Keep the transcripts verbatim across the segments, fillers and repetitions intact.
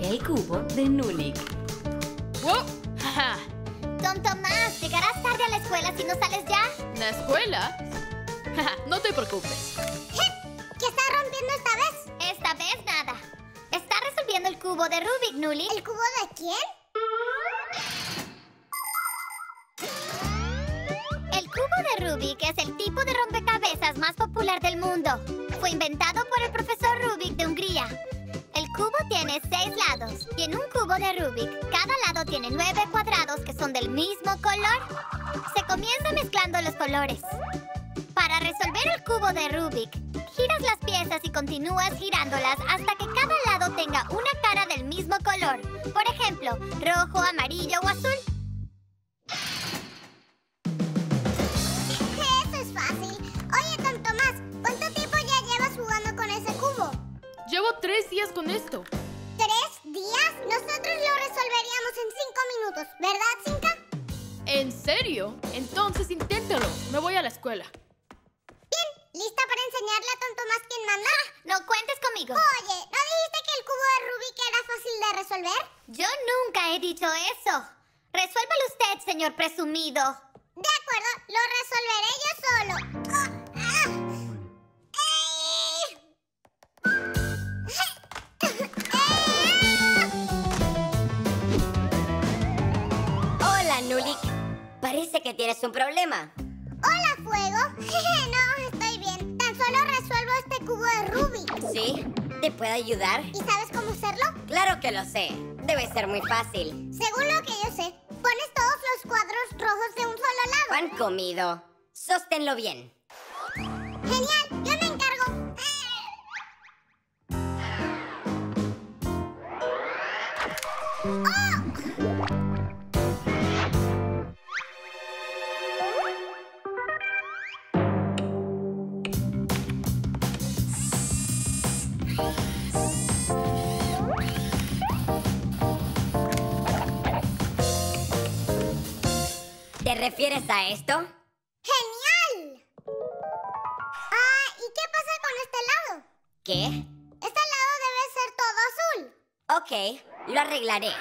El cubo de Nulik. ¡Wow! Don Tomás, ¿llegarás tarde a la escuela si no sales ya? ¿La escuela? No te preocupes. ¿Qué está rompiendo esta vez? Esta vez nada. Está resolviendo el cubo de Rubik, Nulik. ¿El cubo de quién? El cubo de Rubik es el tipo de rompecabezas más popular del mundo. Fue inventado por el profesor Rubik de Hungría. El cubo tiene seis lados y en un cubo de Rubik, cada lado tiene nueve cuadrados que son del mismo color. Se comienza mezclando los colores. Para resolver el cubo de Rubik, giras las piezas y continúas girándolas hasta que cada lado tenga una cara del mismo color. Por ejemplo, rojo, amarillo o azul. Eso es fácil. Oye, don Tomás, ¿cuánto tiempo ya llevas jugando con ese cubo? Llevo tres días con esto. ¿Tres días? Nosotros lo resolveríamos en cinco minutos, ¿verdad, Simka? ¿En serio? Entonces inténtalo. Me voy a la escuela. Bien, ¿lista para enseñarle a don Tomás quién manda? No cuentes conmigo. Oye, ¿no dijiste que el cubo de Rubik era fácil de resolver? Yo nunca he dicho eso. Resuélvalo usted, señor presumido. De acuerdo, lo resolveré yo solo. Oh, ah. Hola, Nulik. Parece que tienes un problema. Hola, Fuego. No, estoy bien. Tan solo resuelvo este cubo de Rubik. ¿Sí? ¿Te puedo ayudar? ¿Y sabes cómo hacerlo? Claro que lo sé. Debe ser muy fácil. Según lo que yo sé, pones todos los cuadros rojos de un solo lado. Pan comido. Sosténlo bien. Genial, yo me encargo. ¡Oh! ¿Te refieres a esto? ¡Genial! Ah, ¿y qué pasa con este lado? ¿Qué? Este lado debe ser todo azul. Ok, lo arreglaré.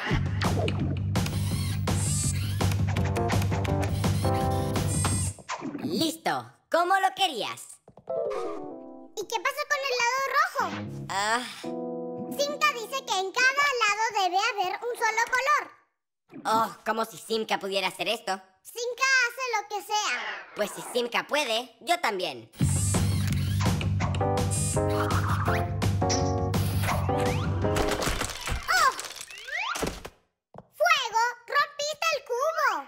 Listo. ¿Cómo lo querías? ¿Y qué pasa con el lado rojo? Ah, Simka dice que en cada lado debe haber un solo color. oh, como si Simka pudiera hacer esto. Simka hace lo que sea. Pues si Simka puede, yo también. ¡Oh! ¡Fuego! ¡Rompiste el cubo!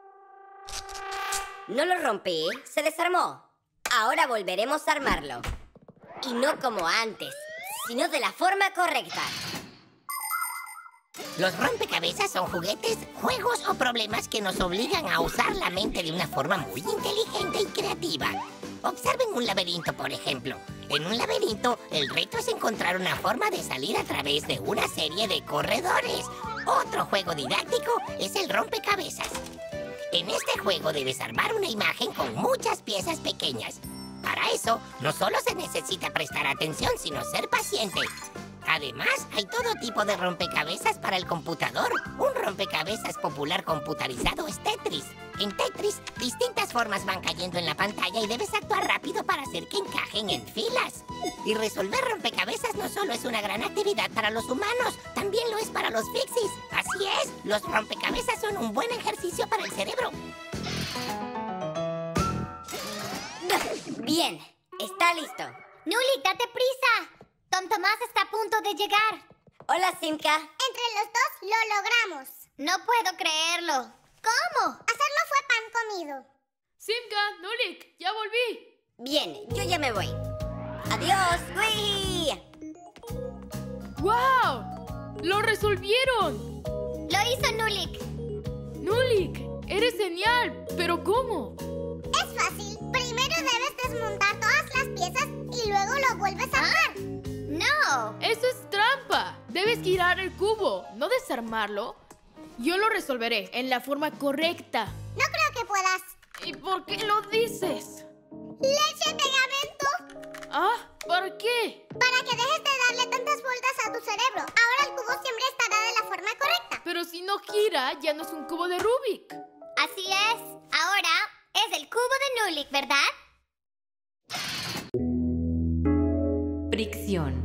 No lo rompí, se desarmó. Ahora volveremos a armarlo. Y no como antes, sino de la forma correcta. Los rompecabezas son juguetes, juegos o problemas que nos obligan a usar la mente de una forma muy inteligente y creativa. Observen un laberinto, por ejemplo. En un laberinto, el reto es encontrar una forma de salir a través de una serie de corredores. Otro juego didáctico es el rompecabezas. En este juego debes armar una imagen con muchas piezas pequeñas. Para eso, no solo se necesita prestar atención, sino ser paciente. Además, hay todo tipo de rompecabezas para el computador. Un rompecabezas popular computarizado es Tetris. En Tetris, distintas formas van cayendo en la pantalla y debes actuar rápido para hacer que encajen en filas. Y resolver rompecabezas no solo es una gran actividad para los humanos, también lo es para los pixies. Así es, los rompecabezas son un buen ejercicio para el cerebro. Bien, está listo. Nulik, date prisa. Don Tomás está a punto de llegar. Hola, Simka. Entre los dos lo logramos. No puedo creerlo. ¿Cómo? Hacerlo fue pan comido. Simka, Nulik, ya volví. Bien, yo ya me voy. Adiós. ¡Uy! ¡Wow! ¡Lo resolvieron! Lo hizo Nulik. Nulik, eres genial. ¿Pero cómo? Es fácil. Primero debes desmontar todas las piezas y luego lo vuelves a armar. ¡No! Eso es trampa. Debes girar el cubo, no desarmarlo. Yo lo resolveré en la forma correcta. No creo que puedas. ¿Y por qué lo dices? ¡Leche pegamento! ¿Ah? ¿Por qué? Para que dejes de darle tantas vueltas a tu cerebro. Ahora el cubo siempre estará Pero si no gira, ya no es un cubo de Rubik. Así es. Ahora es el cubo de Nulik, ¿verdad? Fricción.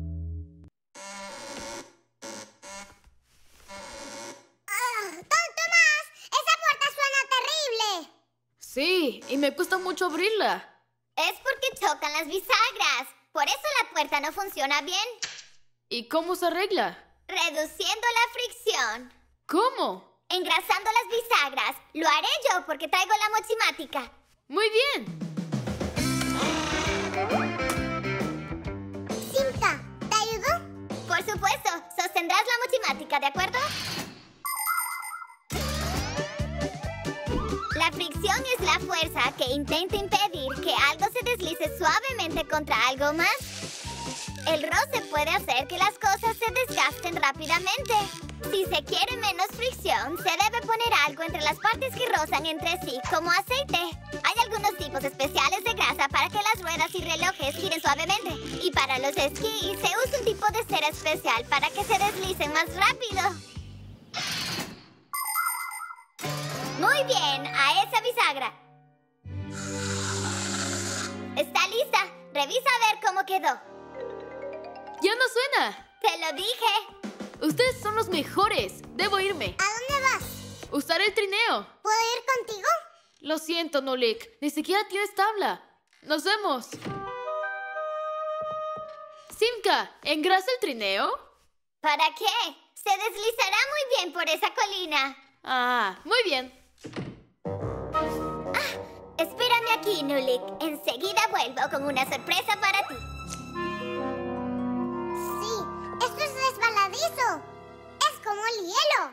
Sí, y me cuesta mucho abrirla. Es porque chocan las bisagras. Por eso la puerta no funciona bien. ¿Y cómo se arregla? Reduciendo la fricción. ¿Cómo? Engrasando las bisagras. Lo haré yo porque traigo la mochimática. Muy bien. Simka, ¿te ayudo? Por supuesto. Sostendrás la mochimática, ¿de acuerdo? La fricción es la fuerza que intenta impedir que algo se deslice suavemente contra algo más. El roce puede hacer que las cosas se desgasten rápidamente. Si se quiere menos fricción, se debe poner algo entre las partes que rozan entre sí, como aceite. Hay algunos tipos especiales de grasa para que las ruedas y relojes giren suavemente. Y para los esquís se usa un tipo de cera especial para que se deslicen más rápido. Muy bien, a esa bisagra. ¿Está lista? Revisa a ver cómo quedó. ¡Ya no suena! ¡Te lo dije! Ustedes son los mejores. Debo irme. ¿A dónde vas? Usar el trineo. ¿Puedo ir contigo? Lo siento, Nulik. Ni siquiera tienes tabla. Nos vemos. Simka, ¿engrasa el trineo? ¿Para qué? Se deslizará muy bien por esa colina. Ah, muy bien. Ah, espérame aquí, Nulik. Enseguida vuelvo con una sorpresa para ti. Sí, esto es resbaladizo. Es como el hielo.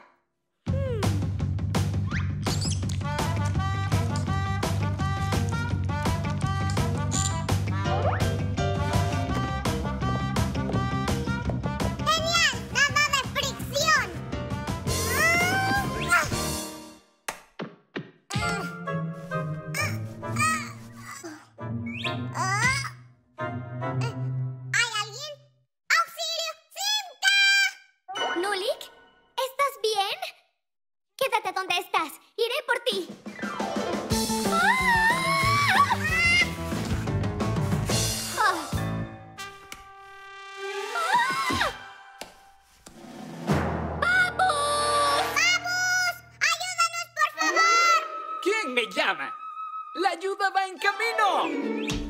me llama. ¡La ayuda va en camino!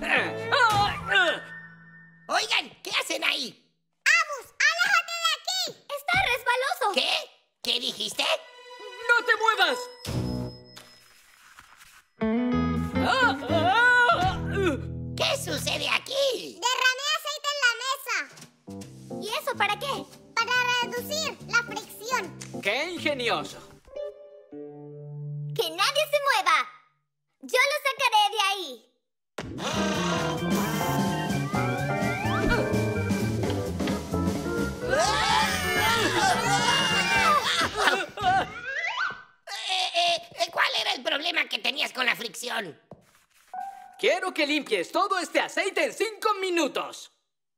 Oigan, ¿qué hacen ahí? ¡Abus, aléjate de aquí! ¡Está resbaloso! ¿Qué? ¿Qué dijiste? ¡No te muevas! ¡Ah! ¡Ah! ¿Qué sucede aquí? Derramé aceite en la mesa. ¿Y eso para qué? Para reducir la fricción. ¡Qué ingenioso! ¡Que nadie se mueva! ¡Yo lo sacaré de ahí! eh, eh, ¿Cuál era el problema que tenías con la fricción? Quiero que limpies todo este aceite en cinco minutos.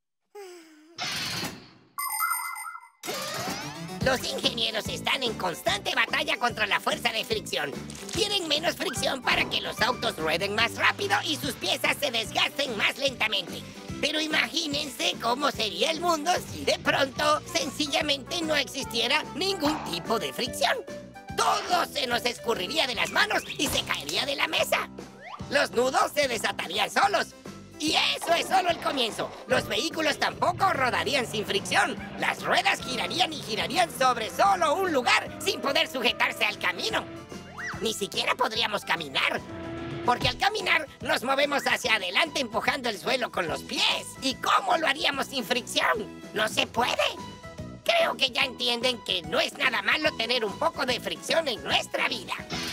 Los ingenieros están en constante batalla contra la fuerza de fricción. Quieren menos fricción para que los autos rueden más rápido y sus piezas se desgasten más lentamente. Pero imagínense cómo sería el mundo si de pronto sencillamente no existiera ningún tipo de fricción. Todo se nos escurriría de las manos y se caería de la mesa. Los nudos se desatarían solos. Y eso es solo el comienzo. Los vehículos tampoco rodarían sin fricción. Las ruedas girarían y girarían sobre solo un lugar sin poder sujetarse al camino. Ni siquiera podríamos caminar. Porque al caminar nos movemos hacia adelante empujando el suelo con los pies. ¿Y cómo lo haríamos sin fricción? No se puede. Creo que ya entienden que no es nada malo tener un poco de fricción en nuestra vida.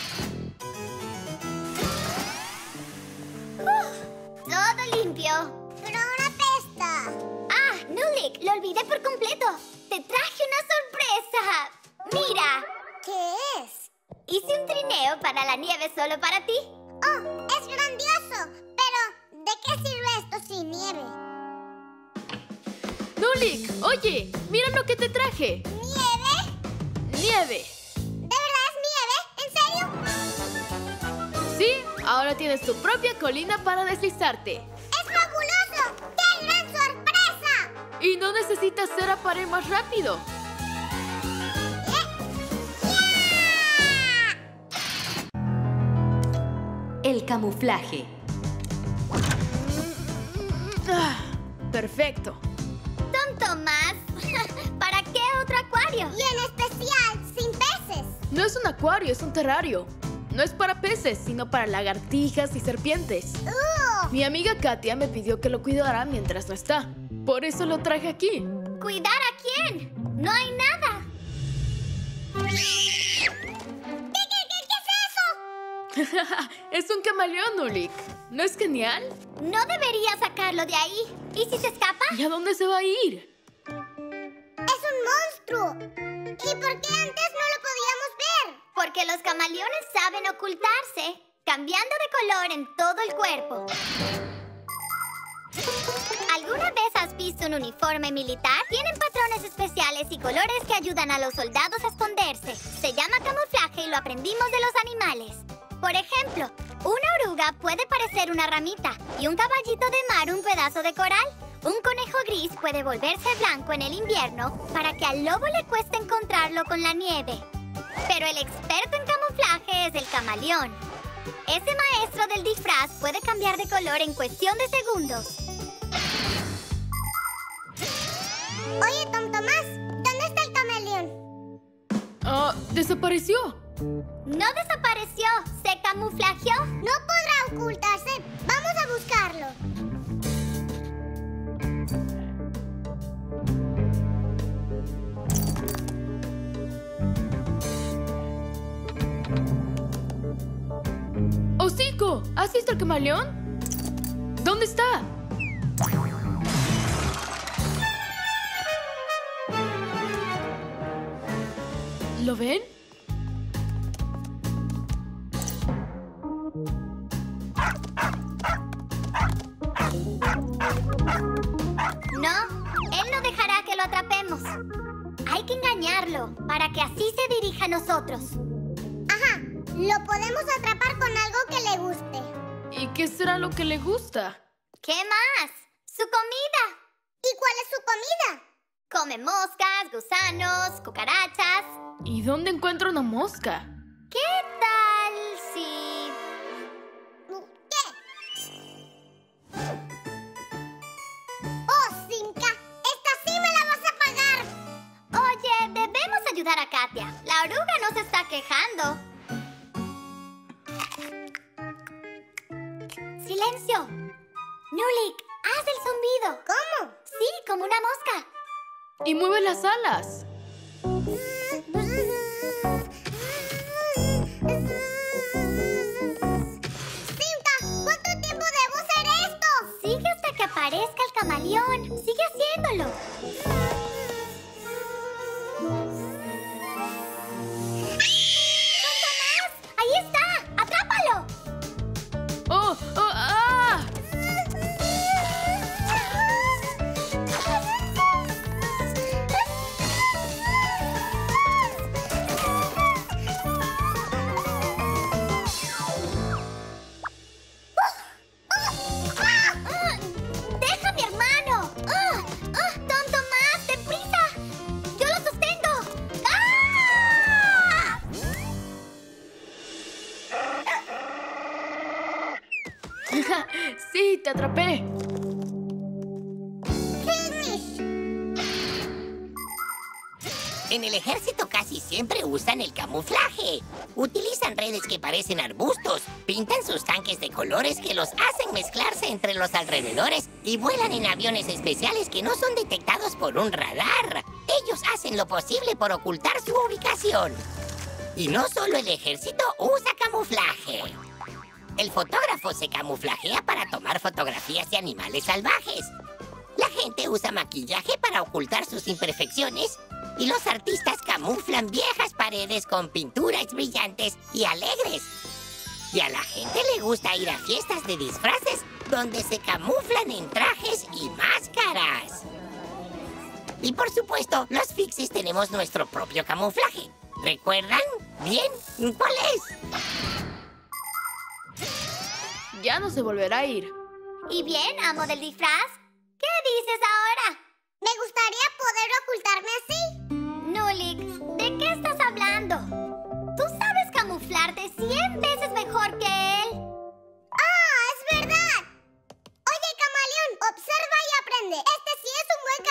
Todo limpio. Pero ahora apesta. Ah, Nulik, lo olvidé por completo. Te traje una sorpresa. Mira. ¿Qué es? Hice un trineo para la nieve solo para ti. Oh, es grandioso. Pero, ¿de qué sirve esto sin nieve? Nulik, oye, mira lo que te traje. ¿Nieve? ¡Nieve! ¿De verdad es nieve? ¿En serio? Sí, ahora tienes tu propia colina para deslizarte. ¡Es fabuloso! ¡Qué gran sorpresa! Y no necesitas ser a pared más rápido. El camuflaje. Ah, perfecto. ¡Don Tomás! ¿Para qué otro acuario? Y en especial, sin peces. No es un acuario, es un terrario. No es para peces, sino para lagartijas y serpientes. ¡Uh! Mi amiga Katia me pidió que lo cuidara mientras no está. Por eso lo traje aquí. ¿Cuidar a quién? No hay nada. Es un camaleón, Ulik. ¿No es genial? No debería sacarlo de ahí. ¿Y si se escapa? ¿Y a dónde se va a ir? ¡Es un monstruo! ¿Y por qué antes no lo podíamos ver? Porque los camaleones saben ocultarse, cambiando de color en todo el cuerpo. ¿Alguna vez has visto un uniforme militar? Tienen patrones especiales y colores que ayudan a los soldados a esconderse. Se llama camuflaje y lo aprendimos de los animales. Por ejemplo, una oruga puede parecer una ramita y un caballito de mar un pedazo de coral. Un conejo gris puede volverse blanco en el invierno para que al lobo le cueste encontrarlo con la nieve. Pero el experto en camuflaje es el camaleón. Ese maestro del disfraz puede cambiar de color en cuestión de segundos. Oye, Tom Tomás, ¿dónde está el camaleón? Ah, desapareció. No desapareció, se camuflajeó. No podrá ocultarse. Vamos a buscarlo. ¡Hocico! ¿Has visto el camaleón? ¿Dónde está? ¿Lo ven? No, él no dejará que lo atrapemos. Hay que engañarlo para que así se dirija a nosotros. Ajá, lo podemos atrapar con algo que le guste. ¿Y qué será lo que le gusta? ¿Qué más? ¡Su comida! ¿Y cuál es su comida? Come moscas, gusanos, cucarachas. ¿Y dónde encuentro una mosca? ¿Qué tal si...? ¿Qué? ¡Oh, Simka! ¡Esta sí me la vas a pagar! Oye, debemos ayudar a Katia. La oruga no se está quejando. ¡Silencio! Nulik, haz el zumbido. ¿Cómo? Sí, como una mosca. ¡Y mueve las alas! ¡Simka! ¿Cuánto tiempo debo hacer esto? Sigue hasta que aparezca el camaleón. Sigue haciéndolo. ¡Tonto más! ¡Ahí está! ¡Atrápalo! ¡Oh! ¡Oh! ¡Ah! ¡Deja a mi hermano! ¡Ah! ¡Ah! ¡Tonto más! ¡Deprisa! ¡Yo lo sostengo! ¡Ah! ¡Sí, te atrapé! ¡Finish! En el ejército casi siempre usan el camuflaje. Utilizan redes que parecen arbustos, pintan sus tanques de colores que los hacen mezclarse entre los alrededores y vuelan en aviones especiales que no son detectados por un radar. Ellos hacen lo posible por ocultar su ubicación. Y no solo el ejército usa camuflaje. El fotógrafo se camuflajea para tomar fotografías de animales salvajes. La gente usa maquillaje para ocultar sus imperfecciones. Y los artistas camuflan viejas paredes con pinturas brillantes y alegres. Y a la gente le gusta ir a fiestas de disfraces donde se camuflan en trajes y máscaras. Y por supuesto, los Fixies tenemos nuestro propio camuflaje. ¿Recuerdan? ¿Bien? ¿Cuál es? Ya no se volverá a ir. ¿Y bien, amo del disfraz? ¿Qué dices ahora? Me gustaría poder ocultarme así. Nulik, ¿de qué estás hablando? Tú sabes camuflarte cien veces mejor que él. ¡Ah, es verdad! Oye, camaleón, observa y aprende. Este sí es un buen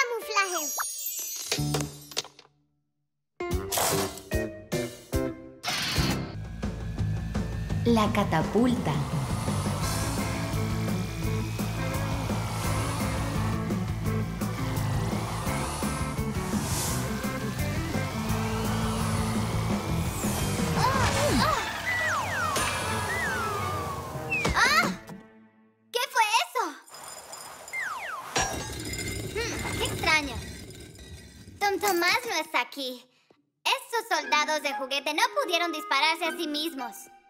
camuflaje. La catapulta. Tom Tomás no está aquí. Estos soldados de juguete no pudieron dispararse a sí mismos.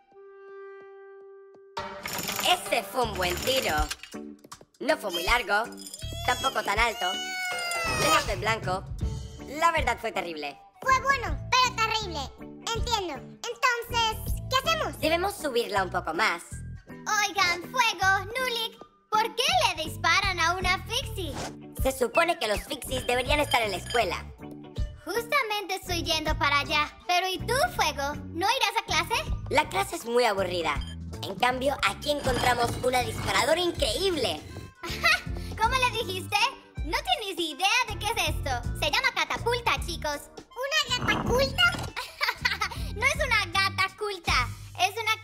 Ese fue un buen tiro. No fue muy largo, tampoco tan alto. Lejos del blanco. La verdad fue terrible. Fue bueno, pero terrible. Entiendo. Entonces, ¿qué hacemos? Debemos subirla un poco más. Oigan, Fuego, Nulik, ¿por qué le disparan a una Fixie? Se supone que los Fixies deberían estar en la escuela. Justamente estoy yendo para allá. Pero ¿y tú, Fuego? ¿No irás a clase? La clase es muy aburrida. En cambio, aquí encontramos una disparadora increíble. ¿Cómo le dijiste? No tienes idea de qué es esto. Se llama catapulta, chicos. ¿Una catapulta? No es una gata culta. Es una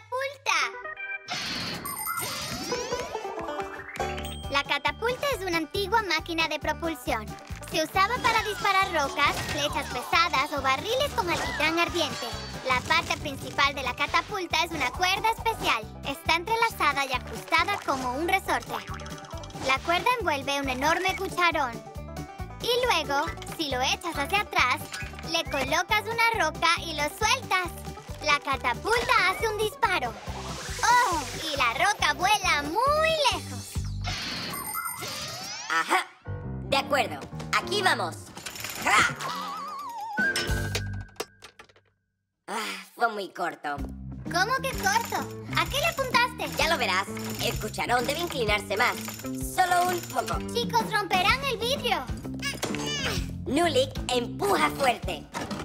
catapulta. La catapulta es una antigua máquina de propulsión. Se usaba para disparar rocas, flechas pesadas o barriles con alquitrán ardiente. La parte principal de la catapulta es una cuerda especial. Está entrelazada y ajustada como un resorte. La cuerda envuelve un enorme cucharón. Y luego, si lo echas hacia atrás, le colocas una roca y lo sueltas. La catapulta hace un disparo. ¡Oh! Y la roca vuela muy lejos. Ajá. De acuerdo. Aquí vamos. ¡Ja! Ah, fue muy corto. ¿Cómo que corto? ¿A qué le apuntaste? Ya lo verás. El cucharón debe inclinarse más. Solo un poco. Chicos, romperán el vidrio. Nulik empuja fuerte.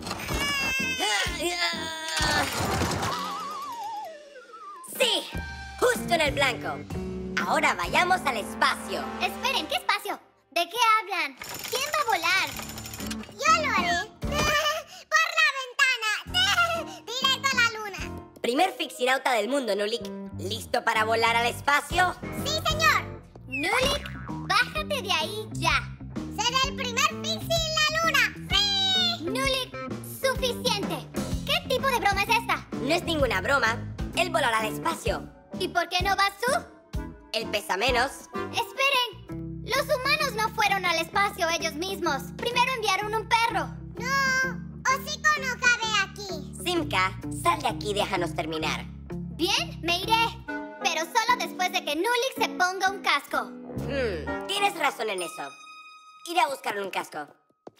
¡Sí! Justo en el blanco. Ahora vayamos al espacio. Esperen, ¿qué espacio? ¿De qué hablan? ¿Quién va a volar? Yo lo haré. ¡Por la ventana! ¡Directo a la luna! Primer fixinauta del mundo, Nulik. ¿Listo para volar al espacio? ¡Sí, señor! Nulik, bájate de ahí ya. ¡Seré el primer fixie en la luna! ¡Sí! Nulik, suficiente. ¿Qué tipo de broma es esta? No es ninguna broma. Él volará al espacio. ¿Y por qué no vas tú? Él pesa menos. ¡Esperen! Los humanos no fueron al espacio ellos mismos. Primero enviaron un perro. No, Hocico no cabe aquí. Simka, sal de aquí y déjanos terminar. Bien, me iré. Pero solo después de que Nulik se ponga un casco. Hmm, tienes razón en eso. Iré a buscarle un casco.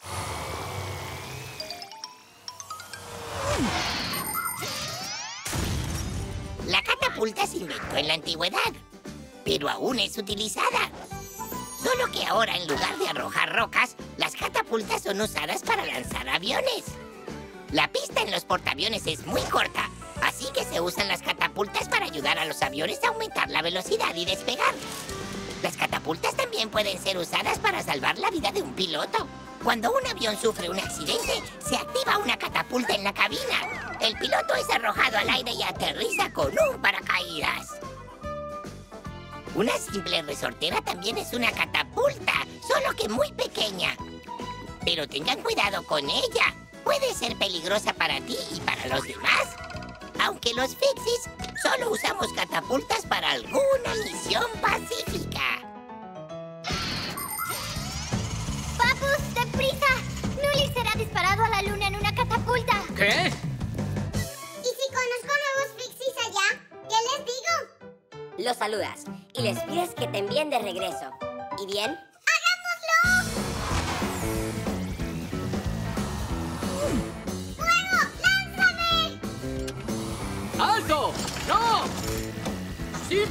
La catapulta se inventó en la antigüedad, pero aún es utilizada. Solo que ahora, en lugar de arrojar rocas, las catapultas son usadas para lanzar aviones. La pista en los portaaviones es muy corta, así que se usan las catapultas para ayudar a los aviones a aumentar la velocidad y despegar. Las catapultas también pueden ser usadas para salvar la vida de un piloto. Cuando un avión sufre un accidente, se activa una catapulta en la cabina. El piloto es arrojado al aire y aterriza con un paracaídas. Una simple resortera también es una catapulta, solo que muy pequeña. Pero tengan cuidado con ella. Puede ser peligrosa para ti y para los demás. Aunque los Fixies solo usamos catapultas para alguna misión pacífica. ¡Papus, deprisa! Nulik será disparado a la luna en una catapulta. ¿Qué? ¿Y si conozco nuevos Fixies allá? ¿Qué les digo? Los saludas y les pides que te envíen de regreso. ¿Y bien? ¡Hagámoslo! ¡Fuego!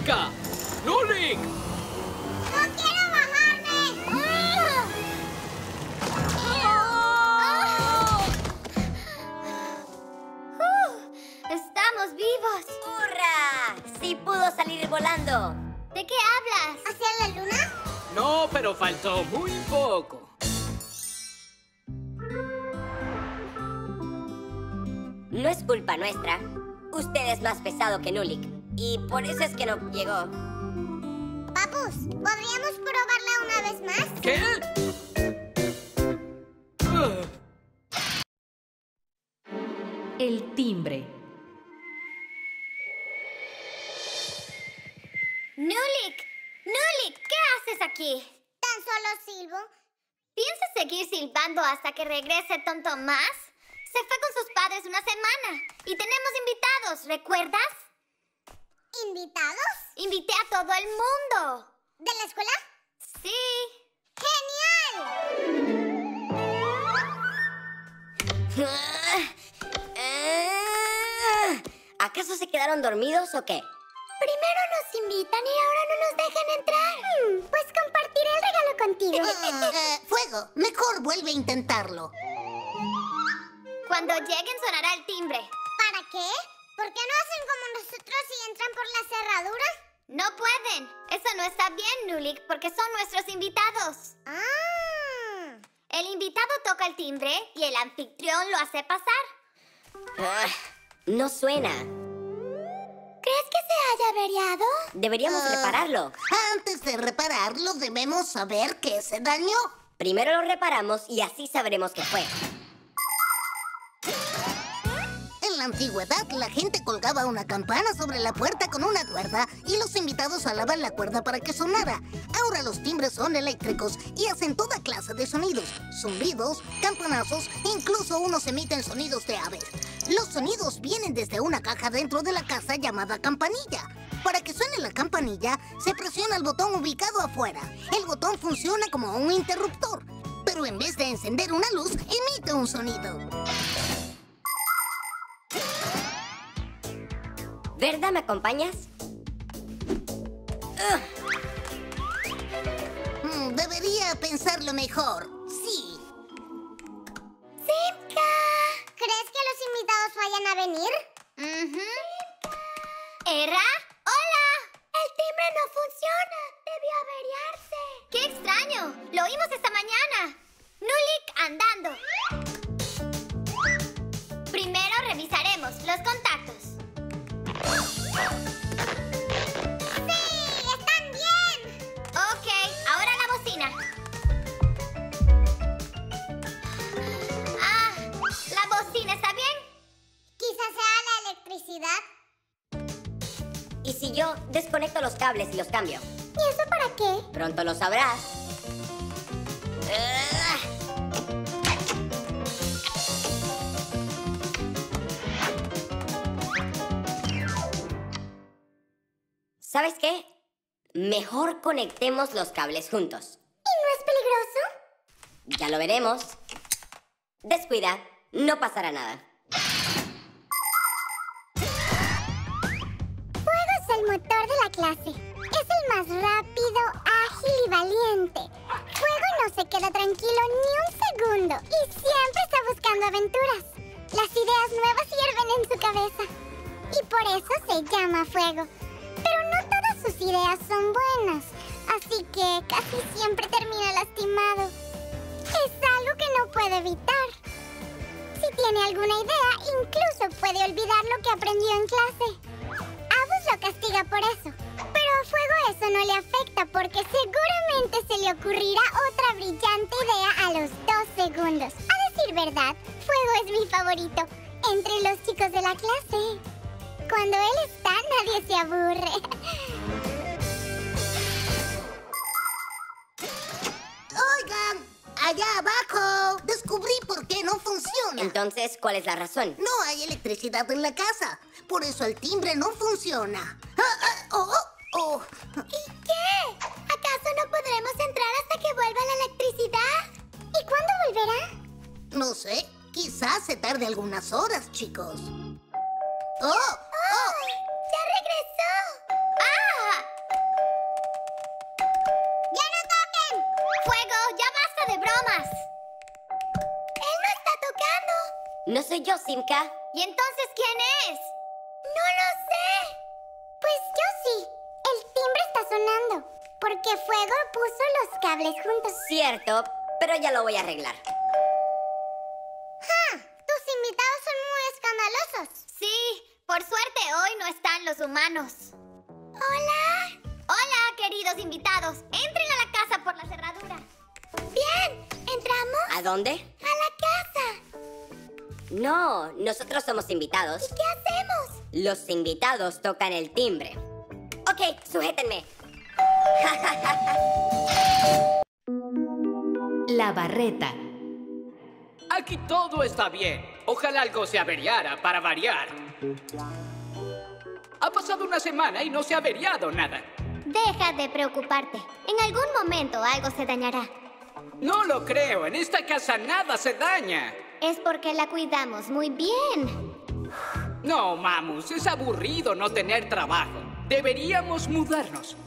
brinca! ¡Nulik! ¡No quiero bajarme! ¡Uh! ¡Estamos vivos! ¡Hurra! ¡Sí pudo salir volando! ¿De qué hablas? ¿Hacia la luna? No, pero faltó muy poco. No es culpa nuestra. Usted es más pesado que Nulik. Y por eso es que no llegó. Papus, ¿podríamos probarla una vez más? ¿Qué? Uh. El timbre. ¡Nulik! ¡Nulik! ¿Qué haces aquí? Tan solo silbo. ¿Piensas seguir silbando hasta que regrese Tonto Más? Se fue con sus padres una semana. Y tenemos invitados, ¿recuerdas? ¿Invitados? Invité a todo el mundo. ¿De la escuela? Sí. ¡Genial! ¿Acaso se quedaron dormidos o qué? Primero nos invitan y ahora no nos dejan entrar. Hmm, pues compartiré el regalo contigo. Eh, Fuego, mejor vuelve a intentarlo. Cuando lleguen sonará el timbre. ¿Para qué? ¿Por qué no hacen como nosotros y entran por la cerradura? No pueden. Eso no está bien, Nulik, porque son nuestros invitados. Ah. El invitado toca el timbre y el anfitrión lo hace pasar. Ah, no suena. ¿Crees que se haya averiado? Deberíamos Ah. repararlo. Antes de repararlo, debemos saber qué se dañó. Primero lo reparamos y así sabremos qué fue. En la antigüedad, la gente colgaba una campana sobre la puerta con una cuerda y los invitados jalaban la cuerda para que sonara. Ahora los timbres son eléctricos y hacen toda clase de sonidos. Zumbidos, campanazos, incluso unos emiten sonidos de aves. Los sonidos vienen desde una caja dentro de la casa llamada campanilla. Para que suene la campanilla, se presiona el botón ubicado afuera. El botón funciona como un interruptor, pero en vez de encender una luz, emite un sonido. ¿Verdad me acompañas? Ugh. Mm, debería pensarlo mejor. Sí. ¡Simka! ¿Crees que los invitados vayan a venir? Mhm. ¿Era? ¡Hola! El timbre no funciona. Debió averiarse. ¡Qué extraño! Lo oímos esta mañana. Nulik andando. Primero revisaremos los contactos. ¡Sí! ¡Están bien! Ok, ahora la bocina. Ah, ¿la bocina está bien? Quizás sea la electricidad. ¿Y si yo desconecto los cables y los cambio? ¿Y eso para qué? Pronto lo sabrás. Ugh. ¿Sabes qué? Mejor conectemos los cables juntos. ¿Y no es peligroso? Ya lo veremos. Descuida, no pasará nada. Fuego es el motor de la clase. Es el más rápido, ágil y valiente. Fuego no se queda tranquilo ni un segundo y siempre está buscando aventuras. Las ideas nuevas hierven en su cabeza. Y por eso se llama Fuego. Pero no todas sus ideas son buenas, así que casi siempre termina lastimado. Es algo que no puede evitar. Si tiene alguna idea, incluso puede olvidar lo que aprendió en clase. Abus lo castiga por eso, pero a Fuego eso no le afecta porque seguramente se le ocurrirá otra brillante idea a los dos segundos. A decir verdad, Fuego es mi favorito entre los chicos de la clase. Cuando él está, nadie se aburre. Oigan, allá abajo, descubrí por qué no funciona. Entonces, ¿cuál es la razón? No hay electricidad en la casa, por eso el timbre no funciona. Ah, ah, oh, oh, oh. ¿Y qué? ¿Acaso no podremos entrar hasta que vuelva la electricidad? ¿Y cuándo volverá? No sé, quizás se tarde algunas horas, chicos. ¡Oh! ¡Oh! ¡Ya regresó! ¡Ah! No soy yo, Simka. ¿Y entonces quién es? No lo sé. Pues yo sí. El timbre está sonando. Porque Fuego puso los cables juntos. Cierto, pero ya lo voy a arreglar. ¡Ja! Tus invitados son muy escandalosos. Sí, por suerte hoy no están los humanos. ¡Hola! Hola, queridos invitados. Entren a la casa por la cerradura. Bien, ¿entramos? ¿A dónde? A la casa. No, nosotros somos invitados. ¿Y qué hacemos? Los invitados tocan el timbre. Ok, sujétenme. La barreta. Aquí todo está bien. Ojalá algo se averiara para variar. Ha pasado una semana y no se ha averiado nada. Deja de preocuparte. En algún momento algo se dañará. No lo creo. En esta casa nada se daña. Es porque la cuidamos muy bien. No, Mamus. Es aburrido no tener trabajo. Deberíamos mudarnos.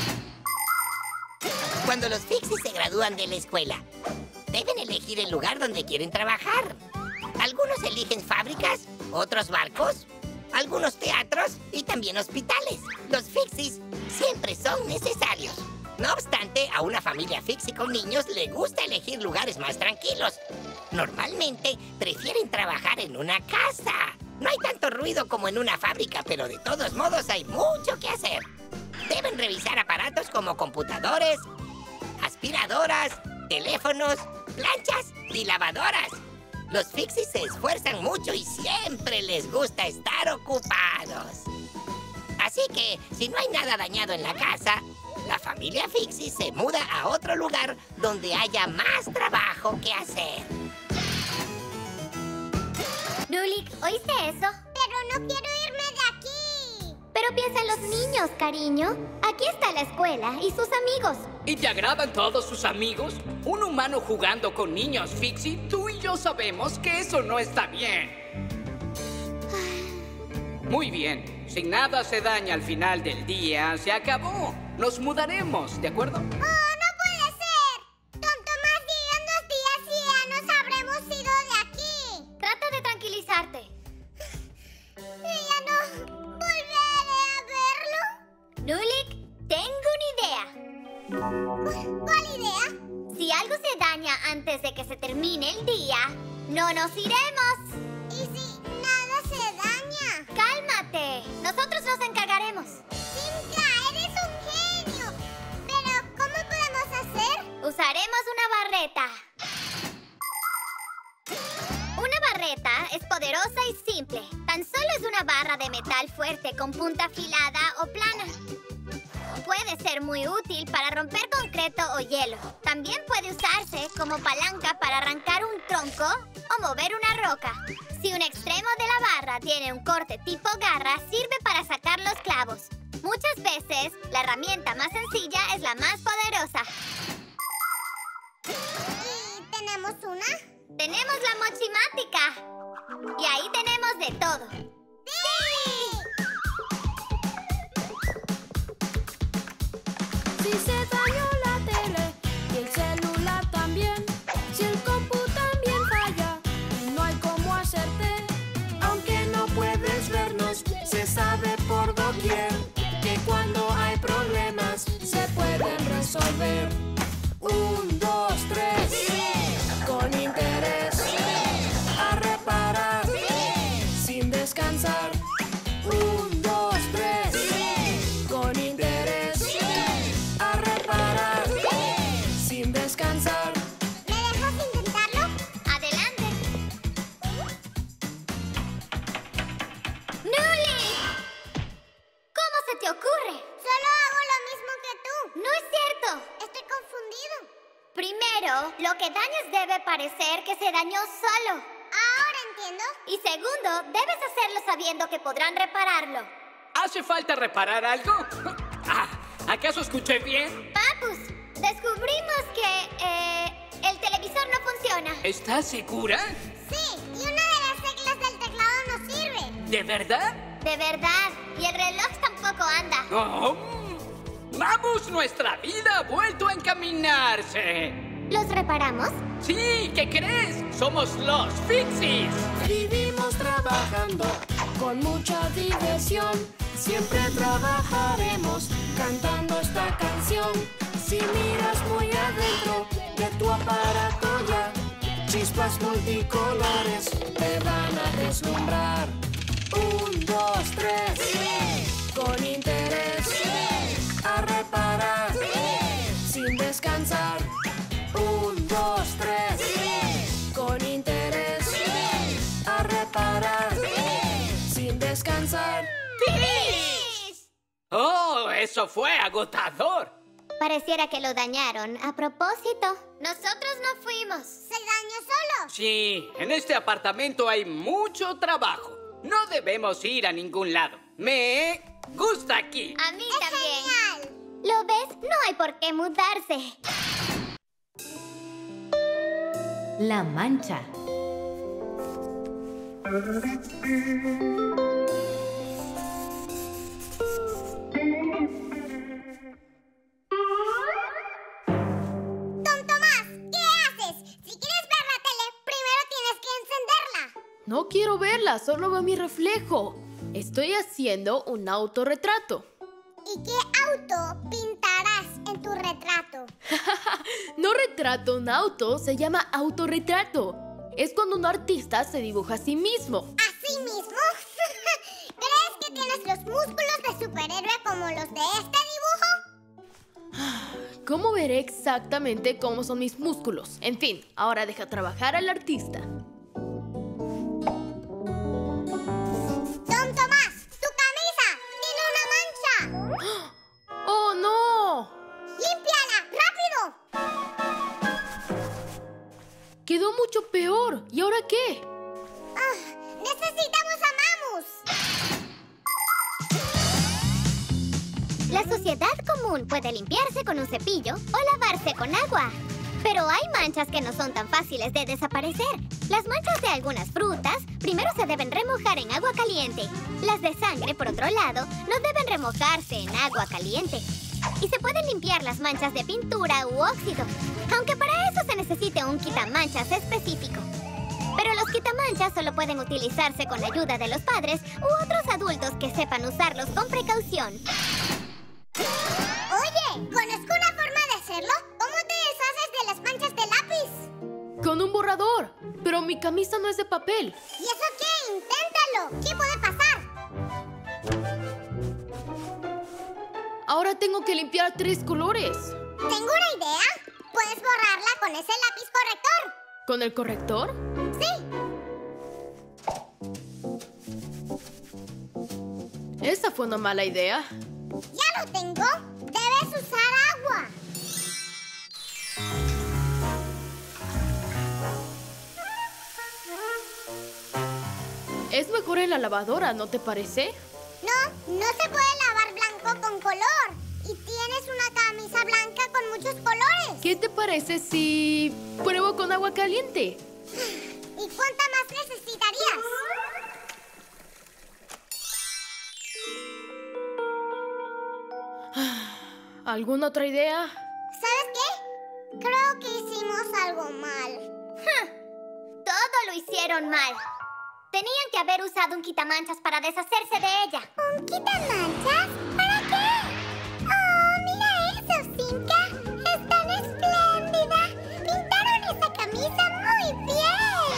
Cuando los Fixies se gradúan de la escuela, deben elegir el lugar donde quieren trabajar. Algunos eligen fábricas, otros barcos, algunos teatros y también hospitales. Los Fixies siempre son necesarios. No obstante, a una familia Fixie con niños le gusta elegir lugares más tranquilos. Normalmente prefieren trabajar en una casa. No hay tanto ruido como en una fábrica, pero de todos modos hay mucho que hacer. Deben revisar aparatos como computadores, aspiradoras, teléfonos, planchas y lavadoras. Los Fixies se esfuerzan mucho y siempre les gusta estar ocupados. Así que, si no hay nada dañado en la casa, la familia Fixie se muda a otro lugar donde haya más trabajo que hacer. Rulik, ¿oíste eso? Pero no quiero irme de aquí. Pero piensa en los niños, cariño. Aquí está la escuela y sus amigos. ¿Y te agradan todos sus amigos? Un humano jugando con niños, Fixie. Tú y yo sabemos que eso no está bien. Muy bien. Si nada se daña al final del día, se acabó. Nos mudaremos, ¿de acuerdo? ¡Oh, no puede ser! ¡Tonto, más días, dos días y ya nos habremos ido de aquí! Trata de tranquilizarte. ¿Y ya no volveré a verlo? Rulik, tengo una idea. ¿Cuál idea? Si algo se daña antes de que se termine el día, no nos iremos. ¿Y si nada se daña? ¡Cálmate! Nosotros nos encargaremos. ¡Simka, eres un genio! ¿Pero cómo podemos hacer? Usaremos una barreta. Una barreta es poderosa y simple. Tan solo es una barra de metal fuerte con punta afilada o plana. Puede ser muy útil para romper concreto o hielo. También puede usarse como palanca para arrancar un tronco o mover una roca. Si un extremo de la barra tiene un corte tipo garra, sirve para sacar los clavos. Muchas veces, la herramienta más sencilla es la más poderosa. ¿Y tenemos una? Tenemos la mochimática. Y ahí tenemos de todo. ¡Sí! Si se dañó la tele y el celular también, si el compu también falla y no hay cómo hacerte, aunque no puedes vernos, se sabe por doquier que cuando hay problemas se pueden resolver. Un, dos, tres, sí. Con interés, sí. A reparar, sí. Sin descansar. Un, dos, tres, sí. Con interés, sí. A reparar, sí. Sin descansar. ¿Me dejas intentarlo? Adelante. ¡Nuli! ¿Cómo se te ocurre? Solo hago lo mismo que tú. No es cierto. Estoy confundido. Primero, lo que dañas debe parecer que se dañó solo. Ahora entiendo. Y segundo, debes hacerlo sabiendo que podrán repararlo. ¿Hace falta reparar algo? Ah, ¿acaso escuché bien? Papus, descubrimos que eh, el televisor no funciona. ¿Estás segura? Sí, y una de las teclas del teclado no sirve. ¿De verdad? De verdad. Y el reloj tampoco anda. Oh, ¡vamos! Nuestra vida ha vuelto a encaminarse. ¿Los reparamos? Sí, ¿qué crees? Somos los Fixies. Vivimos trabajando con mucha diversión. Siempre trabajaremos cantando esta canción. Si miras muy adentro de tu aparato ya, chispas multicolores te van a deslumbrar. Un, dos, tres. ¡Sí! Con interés. ¡Sí! A reparar. ¡Sí! Sin descansar. Un, dos, tres. ¡Sí! Con interés. ¡Sí! A reparar. ¡Sí! Sin descansar. ¡Oh, eso fue agotador! Pareciera que lo dañaron a propósito. Nosotros no fuimos. ¿Se dañó solo? Sí, en este apartamento hay mucho trabajo. No debemos ir a ningún lado. Me gusta aquí. A mí también. Genial. ¿Lo ves? No hay por qué mudarse. La mancha. No quiero verla, solo veo mi reflejo. Estoy haciendo un autorretrato. ¿Y qué auto pintarás en tu retrato? No retrato un auto, se llama autorretrato. Es cuando un artista se dibuja a sí mismo. ¿A sí mismo? ¿Crees que tienes los músculos de superhéroe como los de este dibujo? ¿Cómo veré exactamente cómo son mis músculos? En fin, ahora deja trabajar al artista. ¡Oh, no! ¡Límpiala! ¡Rápido! Quedó mucho peor. ¿Y ahora qué? Ah, ¡necesitamos a Mamus! La suciedad común puede limpiarse con un cepillo o lavarse con agua. Pero hay manchas que no son tan fáciles de desaparecer. Las manchas de algunas frutas primero se deben remojar en agua caliente. Las de sangre, por otro lado, no deben remojarse en agua caliente. Y se pueden limpiar las manchas de pintura u óxido, aunque para eso se necesite un quitamanchas específico. Pero los quitamanchas solo pueden utilizarse con la ayuda de los padres u otros adultos que sepan usarlos con precaución. Oye, conozco una forma de hacerlo. ¿Cómo te deshaces de las manchas de lápiz? Con un borrador. Pero mi camisa no es de papel. ¿Y eso qué? ¡Inténtalo! ¿Qué puede pasar? Ahora tengo que limpiar tres colores. Tengo una idea. Puedes borrarla con ese lápiz corrector. ¿Con el corrector? Sí. Esa fue una mala idea. Ya lo tengo. Debes usar agua. Es mejor en la lavadora, ¿no te parece? No, no se puede lavar blanco con color. Y tienes una camisa blanca con muchos colores. ¿Qué te parece si pruebo con agua caliente? ¿Y cuánta más necesitarías? ¿Alguna otra idea? ¿Sabes qué? Creo que hicimos algo mal. Todo lo hicieron mal. Tenían que haber usado un quitamanchas para deshacerse de ella. ¿Un quitamanchas? ¿Para qué? ¡Oh, mira eso, Simka! ¡Es tan espléndida! ¡Pintaron esa camisa muy bien!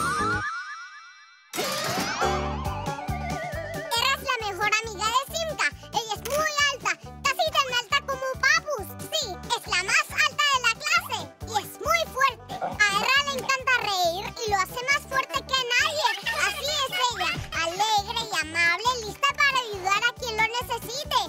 Eras la mejor amiga de Simka. Ella es muy alta, casi tan alta como Papus. Sí, es la más alta de la clase y es muy fuerte. A Erra le encanta reír y lo hace más fuerte que nadie. Así es ella, alegre y amable, lista para ayudar a quien lo necesite.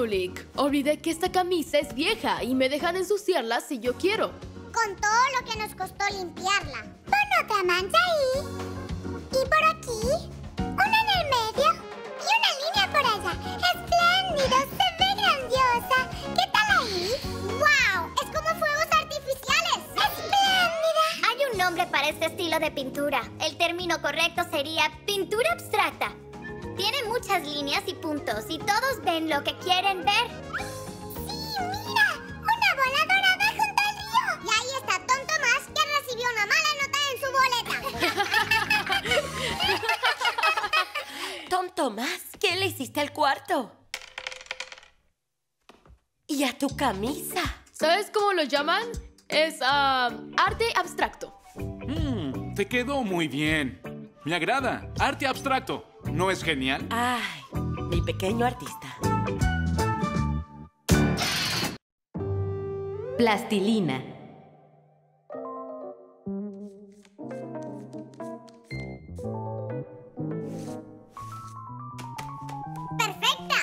Nulik. Olvidé que esta camisa es vieja y me dejan ensuciarla si yo quiero. Con todo lo que nos costó limpiarla. Pon otra mancha ahí. Y por aquí. Una en el medio. Y una línea por allá. ¡Espléndido! ¡Se ve grandiosa! ¿Qué tal ahí? ¡Wow! ¡Es como fuegos artificiales! ¡Espléndida! Hay un nombre para este estilo de pintura. El término correcto sería pintura abstracta. Tiene muchas líneas y puntos y todos ven lo que quieren ver. ¡Sí, mira! ¡Una bola dorada junto al río! Y ahí está Tom Tomás, que recibió una mala nota en su boleta. Tom Tomás, ¿qué le hiciste al cuarto? ¿Y a tu camisa? ¿Sabes cómo lo llaman? Es ah, arte abstracto. Mm, te quedó muy bien. Me agrada. Arte abstracto. ¿No es genial? Ay, mi pequeño artista. Plastilina. ¡Perfecta!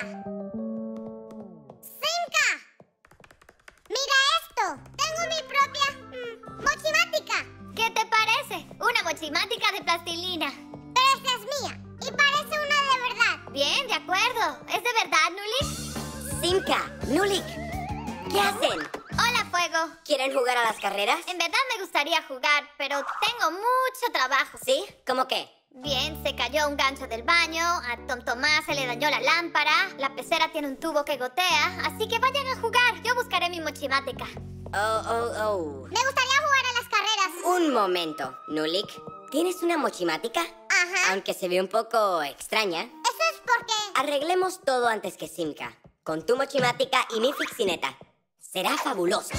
¡Simka! ¡Mira esto! ¡Tengo mi propia mm, mochimática! ¿Qué te parece? Una mochimática de plastilina. Pero esta es mía y parece una de verdad. Bien, de acuerdo. ¿Es de verdad, Nulik? Simka, Nulik, ¿qué hacen? Hola, Fuego. ¿Quieren jugar a las carreras? En verdad me gustaría jugar, pero tengo mucho trabajo. ¿Sí? ¿Cómo qué? Bien, se cayó un gancho del baño, a Tom Tomás se le dañó la lámpara, la pecera tiene un tubo que gotea, así que vayan a jugar. Yo buscaré mi mochimática. Oh, oh, oh. Me gustaría jugar a las carreras. Un momento, Nulik. ¿Tienes una mochimática? Ajá. Aunque se ve un poco extraña. Eso es porque... Arreglemos todo antes que Simka. Con tu mochimática y mi fixineta. Será fabuloso.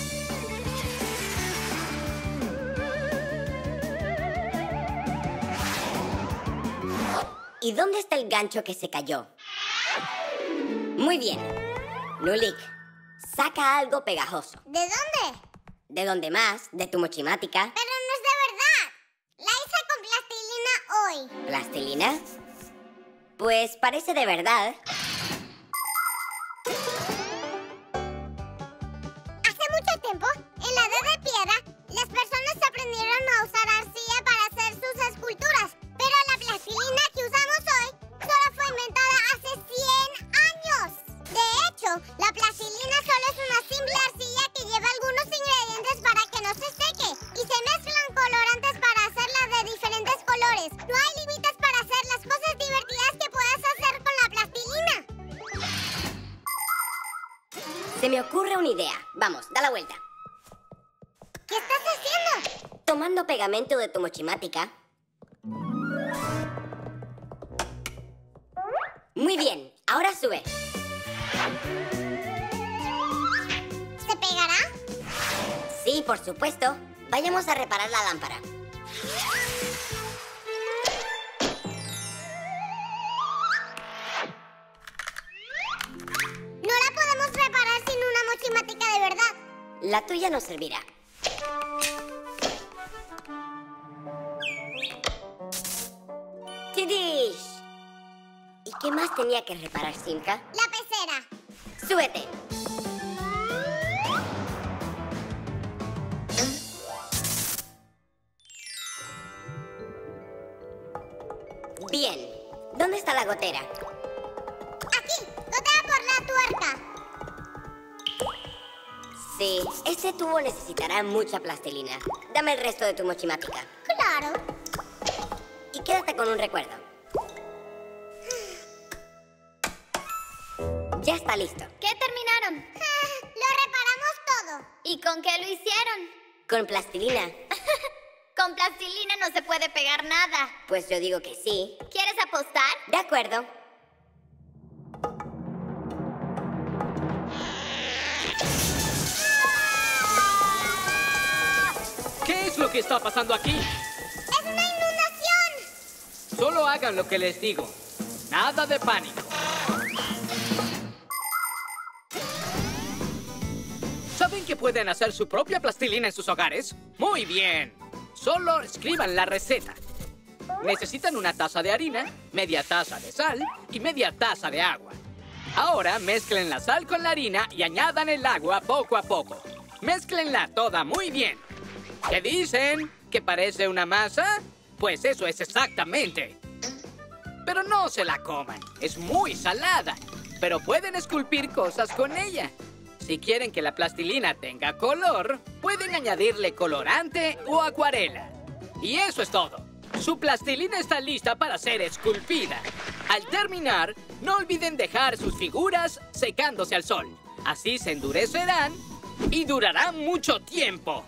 ¿Y dónde está el gancho que se cayó? Muy bien. Nulik, saca algo pegajoso. ¿De dónde? ¿De dónde más? ¿De tu mochimática? Pero no es de verdad. La hice con plastilina hoy. ¿Plastilina? Pues parece de verdad. Hace mucho tiempo, en la Edad de Piedra, las personas aprendieron a usar arcilla para hacer sus esculturas. Pero la plastilina que usamos hoy solo fue inventada hace cien años. De hecho, la plastilina solo es una simple arcilla que lleva algunos ingredientes para que no se seque. Y se mezclan colorantes para hacerla de diferentes colores. No hay límites para hacer las cosas divertidas que puedas hacer con la plastilina. Se me ocurre una idea. Vamos, da la vuelta. ¿Qué estás haciendo? Tomando pegamento de tu mochimática. Muy bien, ahora sube. ¿Se pegará? Sí, por supuesto. Vayamos a reparar la lámpara. No la podemos reparar sin una mochimática de verdad. La tuya nos servirá. ¡Tidish! ¿Y qué más tenía que reparar, Simka? La pecera. ¡Súbete! Bien. ¿Dónde está la gotera? Aquí, gotea por la tuerca. Sí, este tubo necesitará mucha plastilina. Dame el resto de tu mochimática. Claro. Y quédate con un recuerdo. Ya está listo. ¿Qué terminaron? Lo reparamos todo. ¿Y con qué lo hicieron? Con plastilina. Con plastilina no se puede pegar nada. Pues yo digo que sí. ¿Quieres apostar? De acuerdo. ¿Qué es lo que está pasando aquí? ¡Es una inundación! Solo hagan lo que les digo. Nada de pánico. ¿Saben que pueden hacer su propia plastilina en sus hogares? ¡Muy bien! Solo escriban la receta. Necesitan una taza de harina, media taza de sal y media taza de agua. Ahora mezclen la sal con la harina y añadan el agua poco a poco. Mézclenla toda muy bien. ¿Qué dicen? ¿Que parece una masa? Pues eso es exactamente. Pero no se la coman. Es muy salada. Pero pueden esculpir cosas con ella. Si quieren que la plastilina tenga color, pueden añadirle colorante o acuarela. Y eso es todo. Su plastilina está lista para ser esculpida. Al terminar, no olviden dejar sus figuras secándose al sol. Así se endurecerán y durarán mucho tiempo.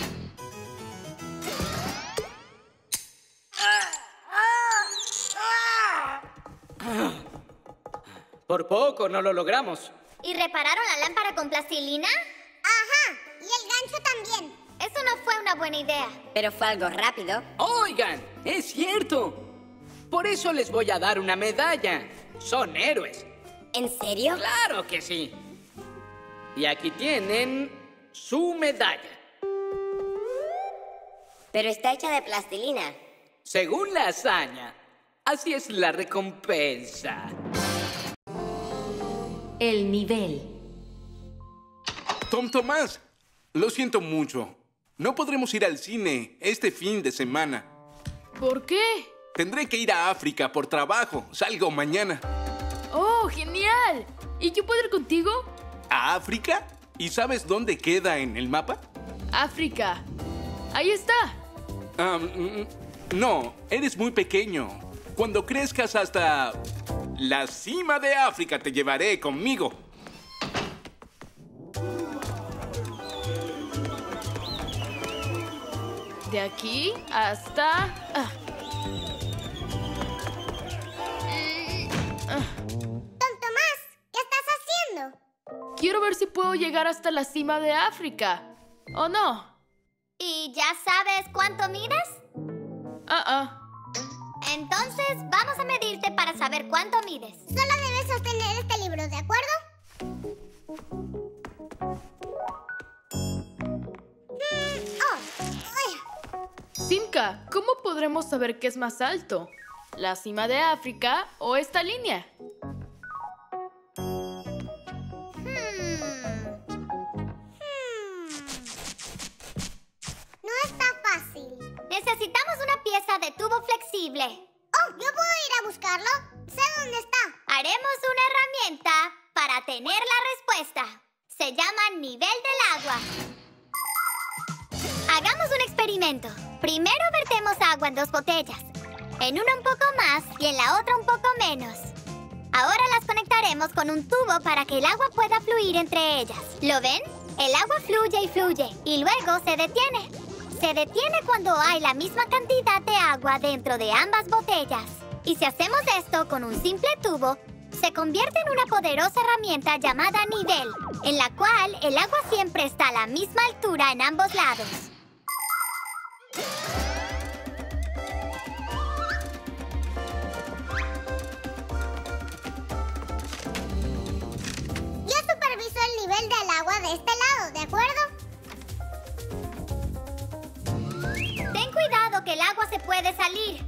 Por poco no lo logramos. ¿Y repararon la lámpara con plastilina? Ajá, y el gancho también. Eso no fue una buena idea. Pero fue algo rápido. Oigan, es cierto. Por eso les voy a dar una medalla. Son héroes. ¿En serio? Claro que sí. Y aquí tienen su medalla. Pero está hecha de plastilina. Según la hazaña, así es la recompensa. El nivel. Tom Tomás, lo siento mucho. No podremos ir al cine este fin de semana. ¿Por qué? Tendré que ir a África por trabajo. Salgo mañana. ¡Oh, genial! ¿Y yo puedo ir contigo? ¿A África? ¿Y sabes dónde queda en el mapa? África. Ahí está. Um, no, eres muy pequeño. Cuando crezcas hasta la cima de África te llevaré conmigo. De aquí hasta... Ah. Ah. Tom Tomás, ¿qué estás haciendo? Quiero ver si puedo llegar hasta la cima de África. ¿O no? ¿Y ya sabes cuánto mides? Ah, ah. Entonces, vamos a medirte para saber cuánto mides. Solo debes sostener este libro, ¿de acuerdo? Mm, oh. Simka, ¿cómo podremos saber qué es más alto? ¿La cima de África o esta línea? Necesitamos una pieza de tubo flexible. ¡Oh! ¿Yo puedo ir a buscarlo? Sé dónde está. Haremos una herramienta para tener la respuesta. Se llama nivel del agua. Hagamos un experimento. Primero vertemos agua en dos botellas. En una un poco más y en la otra un poco menos. Ahora las conectaremos con un tubo para que el agua pueda fluir entre ellas. ¿Lo ven? El agua fluye y fluye y luego se detiene. Se detiene cuando hay la misma cantidad de agua dentro de ambas botellas. Y si hacemos esto con un simple tubo, se convierte en una poderosa herramienta llamada nivel, en la cual el agua siempre está a la misma altura en ambos lados. Yo superviso el nivel del agua de este lado, ¿de acuerdo? Ten cuidado que el agua se puede salir.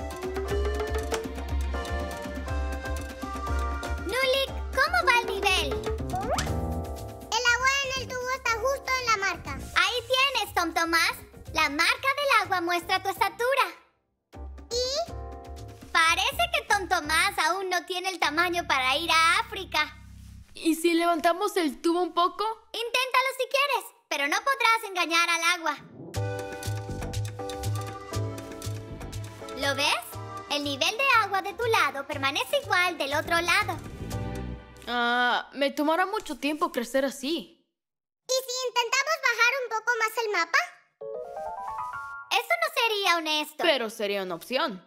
Nulik, ¿cómo va el nivel? El agua en el tubo está justo en la marca. Ahí tienes, Tom Tomás. La marca del agua muestra tu estatura. ¿Y? Parece que Tom Tomás aún no tiene el tamaño para ir a África. ¿Y si levantamos el tubo un poco? Inténtalo si quieres, pero no podrás engañar al agua. ¿Lo ves? El nivel de agua de tu lado permanece igual del otro lado. Ah, me tomará mucho tiempo crecer así. ¿Y si intentamos bajar un poco más el mapa? Eso no sería honesto. Pero sería una opción.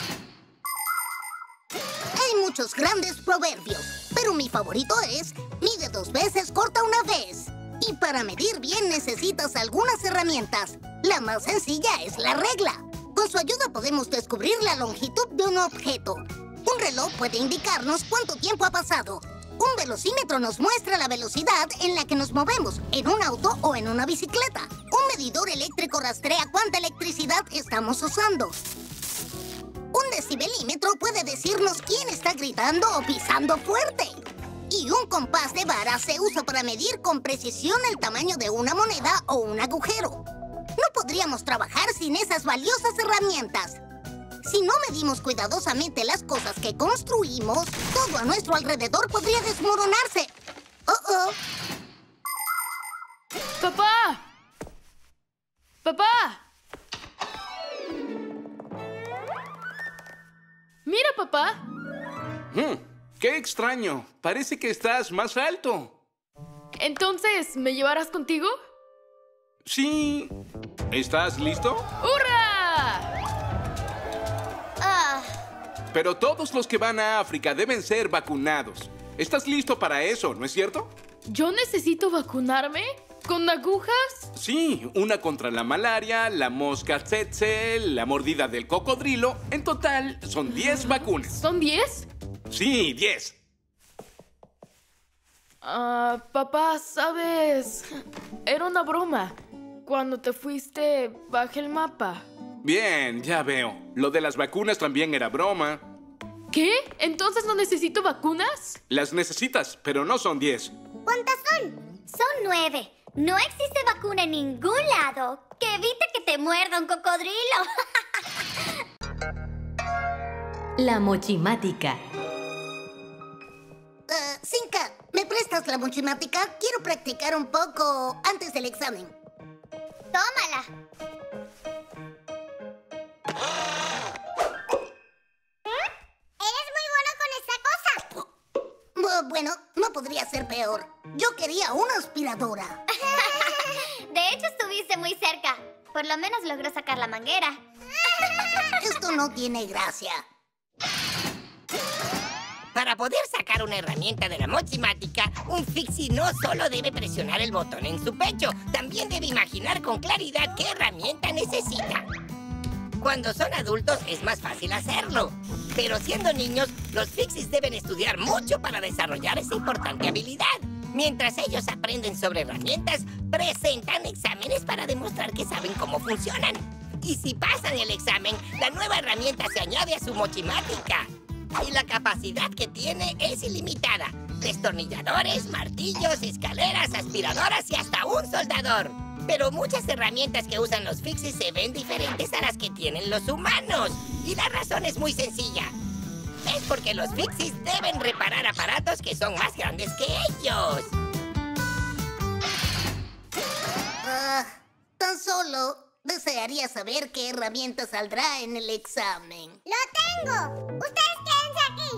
Hay muchos grandes proverbios, pero mi favorito es mide dos veces, corta una vez. Y para medir bien necesitas algunas herramientas. La más sencilla es la regla. Con su ayuda podemos descubrir la longitud de un objeto. Un reloj puede indicarnos cuánto tiempo ha pasado. Un velocímetro nos muestra la velocidad en la que nos movemos, en un auto o en una bicicleta. Un medidor eléctrico rastrea cuánta electricidad estamos usando. Un decibelímetro puede decirnos quién está gritando o pisando fuerte. Y un compás de vara se usa para medir con precisión el tamaño de una moneda o un agujero. No podríamos trabajar sin esas valiosas herramientas. Si no medimos cuidadosamente las cosas que construimos, todo a nuestro alrededor podría desmoronarse. ¡Oh, oh! ¡Papá! ¡Papá! Mira, papá. Mm, ¡Qué extraño! Parece que estás más alto. Entonces, ¿me llevarás contigo? Sí. ¿Estás listo? ¡Hurra! Ah, Pero todos los que van a África deben ser vacunados. ¿Estás listo para eso, no es cierto? ¿Yo necesito vacunarme? ¿Con agujas? Sí, una contra la malaria, la mosca tsetse, la mordida del cocodrilo. En total, son diez vacunas. ¿Son diez? Sí, diez. Ah, papá, ¿sabes? Era una broma. Cuando te fuiste, bajé el mapa. Bien, ya veo. Lo de las vacunas también era broma. ¿Qué? ¿Entonces no necesito vacunas? Las necesitas, pero no son diez. ¿cuántas son? Son nueve. No existe vacuna en ningún lado que evite que te muerda un cocodrilo. La mochimática. Uh, Cinca, ¿me prestas la mochimática? Quiero practicar un poco antes del examen. Tómala. Eres muy bueno con esa cosa. Bu- Bueno, no podría ser peor. Yo quería una aspiradora. De hecho, estuviste muy cerca. Por lo menos logró sacar la manguera. Esto no tiene gracia. Para poder sacar una herramienta de la mochimática, un fixie no solo debe presionar el botón en su pecho, también debe imaginar con claridad qué herramienta necesita. Cuando son adultos es más fácil hacerlo, pero siendo niños, los fixies deben estudiar mucho para desarrollar esa importante habilidad. Mientras ellos aprenden sobre herramientas, presentan exámenes para demostrar que saben cómo funcionan. Y si pasan el examen, la nueva herramienta se añade a su mochimática. Y la capacidad que tiene es ilimitada. Destornilladores, martillos, escaleras, aspiradoras y hasta un soldador. Pero muchas herramientas que usan los fixies se ven diferentes a las que tienen los humanos. Y la razón es muy sencilla. Es porque los fixies deben reparar aparatos que son más grandes que ellos. Ah, tan solo desearía saber qué herramienta saldrá en el examen. ¡Lo tengo! ¡Ustedes quédense aquí!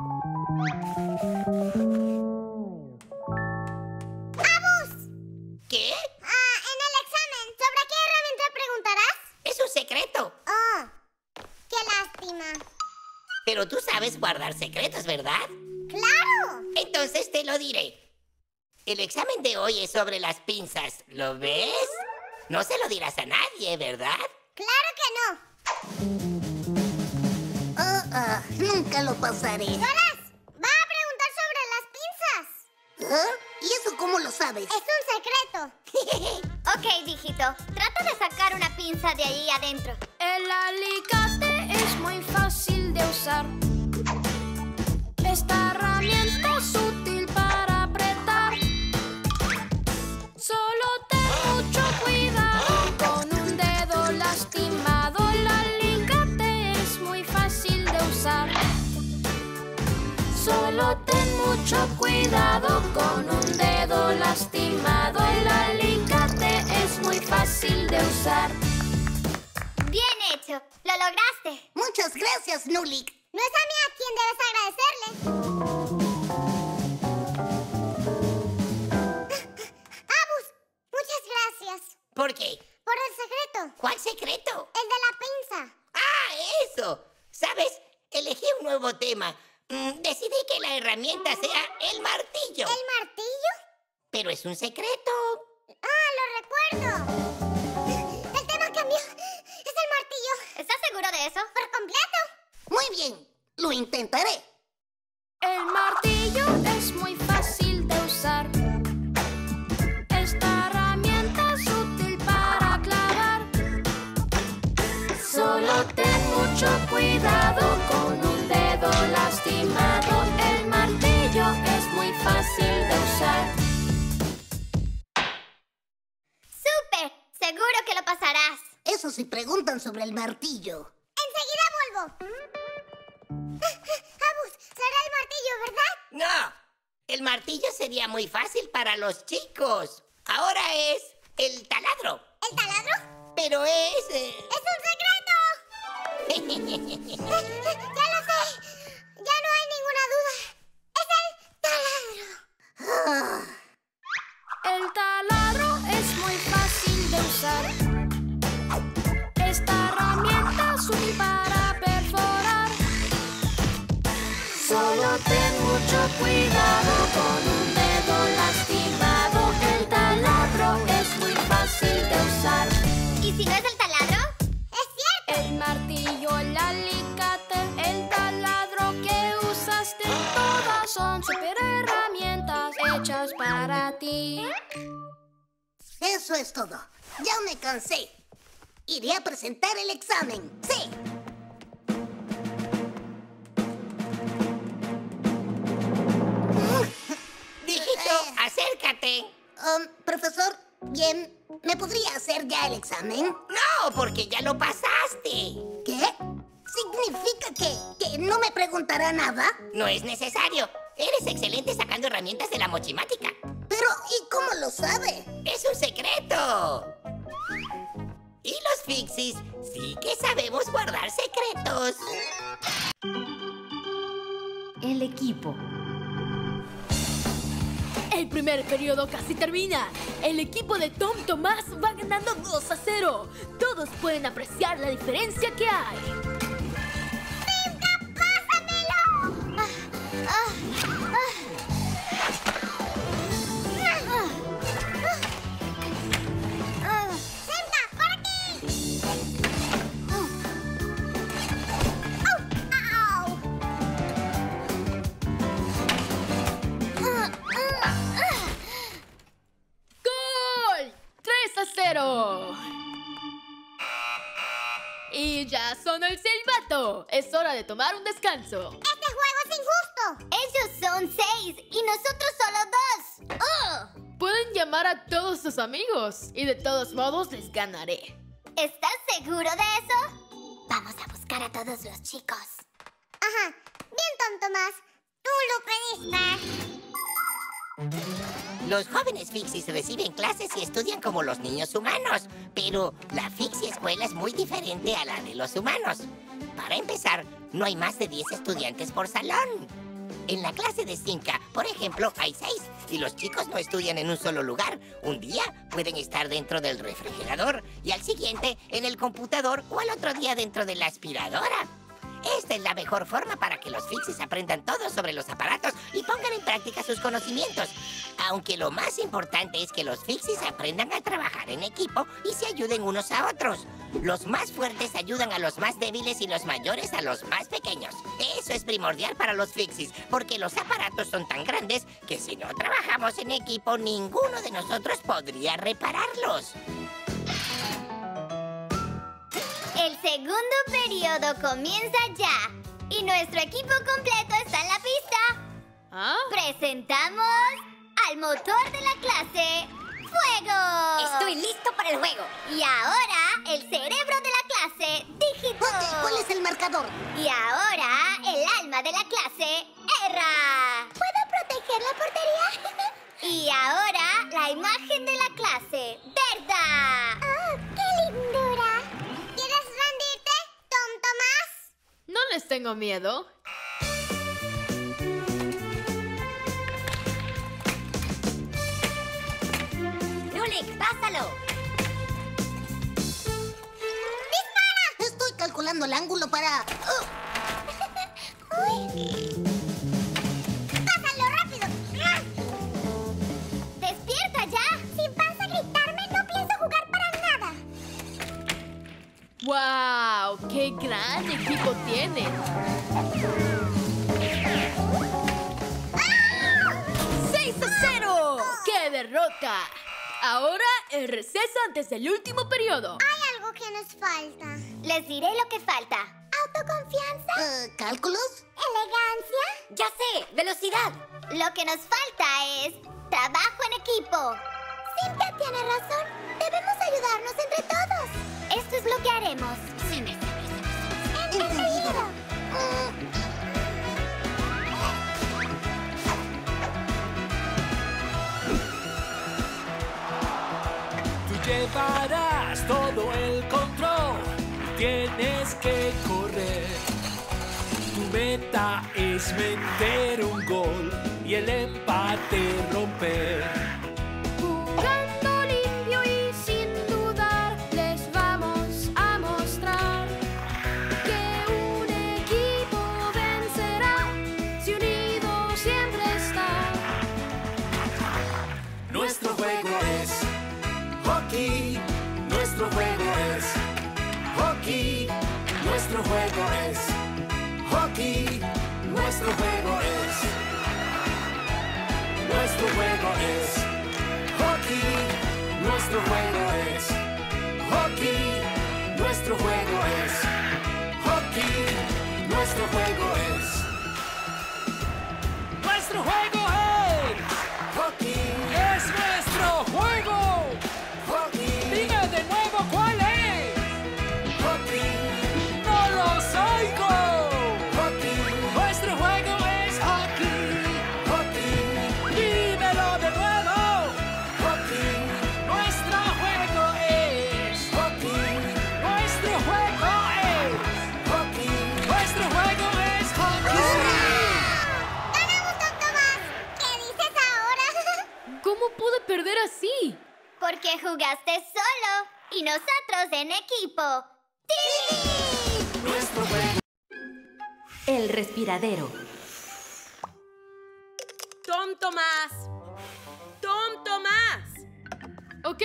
¡Abus! ¿Qué? Ah, en el examen, ¿sobre qué herramienta preguntarás? Es un secreto. Oh, qué lástima. Pero tú sabes guardar secretos, ¿verdad? ¡Claro! Entonces te lo diré. El examen de hoy es sobre las pinzas. ¿Lo ves? No se lo dirás a nadie, ¿verdad? ¡Claro que no! Ah, ah, nunca lo pasaré. ¡Horas! ¡Va a preguntar sobre las pinzas! ¿Ah? ¿Y eso cómo lo sabes? ¡Es un secreto! Ok, viejito. Trata de sacar una pinza de ahí adentro. El alicate es muy fácil de usar. Esta herramienta es útil para apretar. Solo ten mucho cuidado con un dedo lastimado. El alicate es muy fácil de usar. Solo ten mucho cuidado con un dedo lastimado. El alicate es muy fácil de usar. Bien hecho. Lo lograste. Muchas gracias, Nulik. No es a mí a quien debes agradecerle. Abus, muchas gracias. ¿Por qué? Por el secreto. ¿Cuál secreto? El de la pinza. ¡Ah, eso! ¿Sabes? Elegí un nuevo tema. Mm, decidí que la herramienta sea el martillo. ¿El martillo? Pero es un secreto. Ah, lo recuerdo. El tema cambió. Es el martillo. ¿Estás seguro de eso? Por completo. Muy bien, lo intentaré. El martillo es muy fácil de usar. Esta herramienta es útil para clavar. Solo ten mucho cuidado con un dedo lastimado. El martillo es muy fácil Eso sí preguntan sobre el martillo. Enseguida vuelvo. Abus, será el martillo, ¿verdad? No, el martillo sería muy fácil para los chicos. Ahora es el taladro. ¿El taladro? Pero es... Eh... ¡Es un secreto! Ya lo sé. Ya no hay ninguna duda. Es el taladro. El taladro es muy fácil de usar. Esta herramienta es útil para perforar. Solo ten mucho cuidado con un dedo lastimado. El taladro es muy fácil de usar. ¿Y si no es el taladro? ¡Es cierto! El martillo, el alicate, el taladro que usaste, todas son super herramientas hechas para ti. Eso es todo. Ya me cansé. Iré a presentar el examen. ¡Sí! Dijito, acércate. Um, profesor, bien, ¿me podría hacer ya el examen? No, porque ya lo pasaste. ¿Qué? ¿Significa que, que no me preguntará nada? No es necesario. Eres excelente sacando herramientas de la mochimática. Pero, ¿y cómo lo sabe? ¡Es un secreto! Y los Fixies sí que sabemos guardar secretos. El equipo. El primer periodo casi termina. El equipo de Tom Tomás va ganando dos a cero. Todos pueden apreciar la diferencia que hay. ¡Simka, pásamelo! Ah, ah, ah. ¡Simka, por aquí! ¡Au! ¡Gol! tres a cero. Y ya sonó el silbato. Es hora de tomar un descanso. ¡Este juego es injusto! Ellos son seis y nosotros solo dos. ¡Oh! Pueden llamar a todos sus amigos y de todos modos les ganaré. ¿Estás seguro de eso? Vamos a buscar a todos los chicos. Ajá. Bien, Tom Tomás. Tú lo pediste. Los jóvenes Fixies reciben clases y estudian como los niños humanos, pero la Fixie Escuela es muy diferente a la de los humanos. Para empezar, no hay más de diez estudiantes por salón. En la clase de Simka, por ejemplo, hay seis, y los chicos no estudian en un solo lugar. Un día pueden estar dentro del refrigerador, y al siguiente en el computador, o al otro día dentro de la aspiradora. Esta es la mejor forma para que los Fixies aprendan todo sobre los aparatos y pongan en práctica sus conocimientos. Aunque lo más importante es que los Fixies aprendan a trabajar en equipo y se ayuden unos a otros. Los más fuertes ayudan a los más débiles y los mayores a los más pequeños. Eso es primordial para los Fixies, porque los aparatos son tan grandes que si no trabajamos en equipo, ninguno de nosotros podría repararlos. El segundo periodo comienza ya y nuestro equipo completo está en la pista. ¿Ah? Presentamos al motor de la clase, ¡Fuego! Estoy listo para el juego. Y ahora el cerebro de la clase, Dígito. Ok, ¿cuál es el marcador? Y ahora el alma de la clase, Erra. ¿Puedo proteger la portería? Y ahora la imagen de la clase, Berta. ¡Oh, qué lindura! ¿Quieres rendirte, Tom Tomás? No les tengo miedo. Lulik, pásalo. ¡Dispara! Estoy calculando el ángulo para... ¡Oh! ¡Pásalo rápido! ¡Despierta ya! Si vas a gritarme, no pienso jugar para nada. ¡Wow! ¡Qué gran equipo tienen! ¡seis a cero! ¡Qué derrota! Ahora el receso antes del último periodo. Hay algo que nos falta. Les diré lo que falta. ¿Autoconfianza? Eh, ¿Cálculos? ¿Elegancia? Ya sé, velocidad. Lo que nos falta es trabajo en equipo. Cynthia tiene razón. Debemos ayudarnos entre todos. esto es lo que haremos. ¡Entendido! Tú llevarás todo el control. Tienes que correr. Tu meta es meter un gol y el empate romper. Jugando limpio y sin dudar, les vamos a mostrar que un equipo vencerá si unido siempre está. Nuestro juego es hockey. Nuestro juego es hockey. Nuestro juego es hockey. Nuestro juego es. Nuestro juego es hockey. Nuestro juego es hockey. Nuestro juego es hockey. Nuestro juego es. Nuestro juego es hockey. Es nuestro juego. Hockey. Dime de nuevo cuál es. Hockey. No los oigo. Hockey. Nuestro juego es hockey. Hockey. Dímelo de nuevo. Hockey. Nuestro juego es hockey. Nuestro juego es hockey. Nuestro juego es hockey. ¡Ganamos, Tom Tomás! ¿Qué dices ahora? ¿Cómo pude perder así? Porque jugaste solo y nosotros en equipo. ¡Sí! Nuestro juego. El respiradero. Tom Tomás. Tom Tomás. Ok.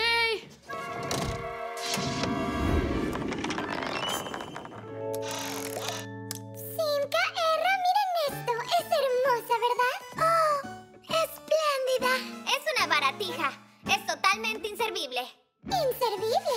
Simka, Erra, miren esto. Es hermosa, ¿verdad? ¡Oh! ¡Espléndida! Es una baratija. Es totalmente inservible. ¡Inservible!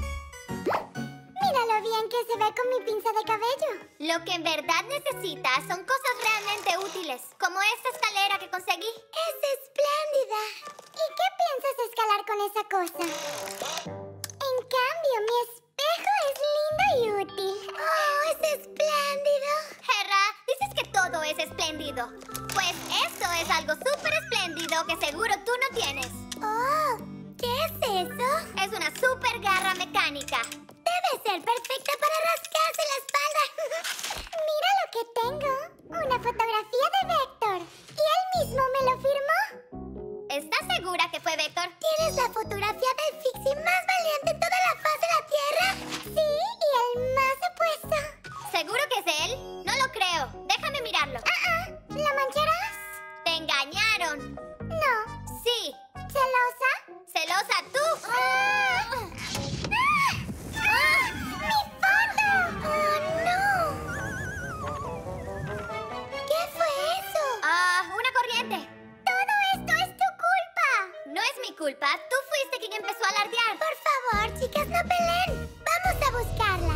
Mira lo bien que se ve con mi pinza de cabello. Lo que en verdad necesitas son cosas realmente útiles, como esta escalera que conseguí. ¡Es espléndida! ¿Y qué piensas escalar con esa cosa? En cambio, mi espejo es lindo y útil. ¡Oh, es espléndido! Herra, dices que todo es espléndido. Pues esto es algo súper espléndido que seguro tú no tienes. ¡Oh! ¿Qué es eso? Es una súper garra mecánica. Debe ser perfecta para rascarse la espalda. Mira lo que tengo. Una fotografía de Vector. ¿Y él mismo me lo firmó? ¿Estás segura que fue Vector? ¿Tienes la fotografía del Fixie más valiente en toda la faz de la Tierra? Sí, y el más opuesto. ¿Seguro que es él? No lo creo. Déjame mirarlo. Ah, ah. ¿La mancharás? ¡Te engañaron! No. Sí. ¿Celosa? ¡Celosa tú! ¡Ah! ¡Ah! ¡Ah! ¡Mi foto! ¡Oh, no! ¿Qué fue eso? Ah, una corriente. Todo esto es tu culpa. No es mi culpa. Tú fuiste quien empezó a alardear. Por favor, chicas, no peleen. Vamos a buscarla.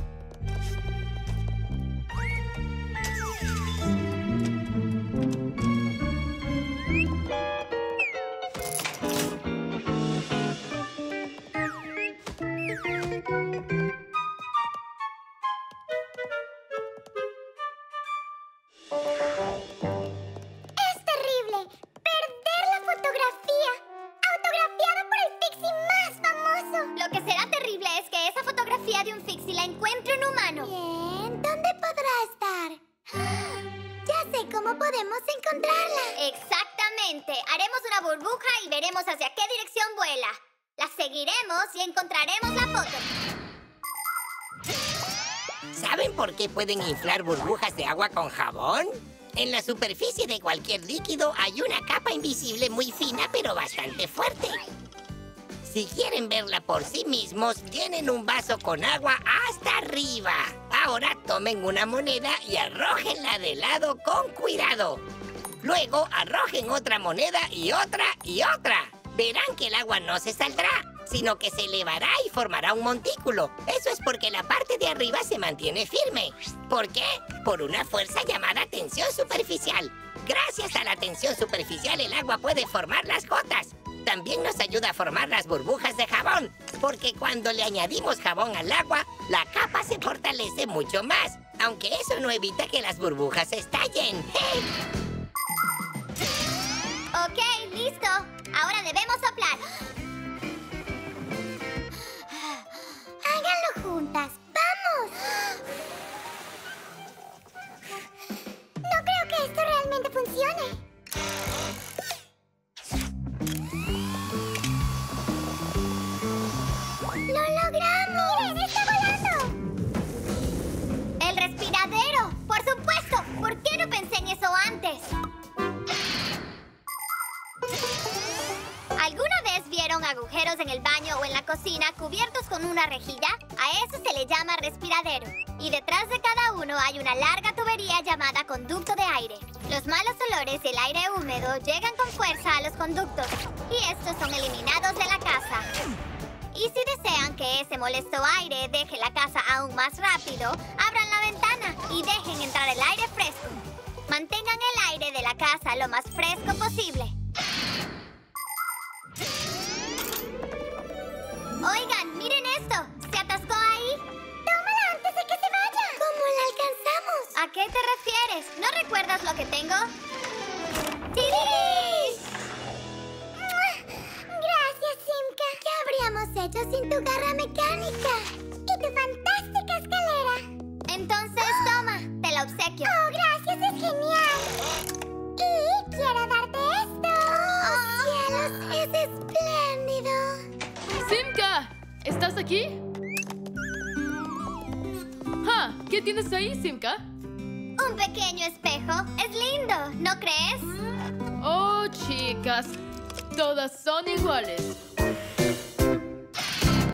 Es terrible perder la fotografía autografiada por el Fixie más famoso. Lo que será terrible es que esa fotografía de un Fixie la encuentre un humano. Bien, ¿dónde podrá estar? ¡Ah! Ya sé cómo podemos encontrarla. Exactamente. Haremos una burbuja y veremos hacia qué dirección vuela. La seguiremos y encontraremos la foto. ¿Saben por qué pueden inflar burbujas de agua con jabón? En la superficie de cualquier líquido hay una capa invisible muy fina pero bastante fuerte. Si quieren verla por sí mismos, tienen un vaso con agua hasta arriba. Ahora tomen una moneda y arrójenla de lado con cuidado. Luego arrojen otra moneda y otra y otra. Verán que el agua no se saldrá, sino que se elevará y formará un montículo. Eso es porque la parte de arriba se mantiene firme. ¿Por qué? Por una fuerza llamada tensión superficial. Gracias a la tensión superficial, el agua puede formar las gotas. También nos ayuda a formar las burbujas de jabón, porque cuando le añadimos jabón al agua, la capa se fortalece mucho más, aunque eso no evita que las burbujas estallen. Ok, listo. Ahora debemos soplar. Háganlo juntas. ¡Vamos! No creo que esto realmente funcione. ¡Lo logramos! ¡Miren, está volando! ¡El respiradero! ¡Por supuesto! ¿Por qué no pensé en eso antes? ¿Alguna vez vieron agujeros en el baño o en la cocina cubiertos con una rejilla? A eso se le llama respiradero. Y detrás de cada uno hay una larga tubería llamada conducto de aire. Los malos olores y el aire húmedo llegan con fuerza a los conductos y estos son eliminados de la casa. Y si desean que ese molesto aire deje la casa aún más rápido, abran la ventana y dejen entrar el aire fresco. Mantengan el aire de la casa lo más fresco posible. Oigan, miren esto. ¿Se atascó ahí? ¡Tómala antes de que se vaya! ¿Cómo la alcanzamos? ¿A qué te refieres? ¿No recuerdas lo que tengo? ¡Tiriris! Gracias, Simka. ¿Qué habríamos hecho sin tu garra mecánica? Y tu fantástica escalera. Entonces, toma. Te la obsequio. ¡Oh, gracias! ¡Es genial! Y quiero darte esto. ¡Oh, cielos! ¡Es espléndido! ¡Simka! ¿Estás aquí? ¡Ja! ¿Qué tienes ahí, Simka? Un pequeño espejo. Es lindo, ¿no crees? Oh, chicas. Todas son iguales.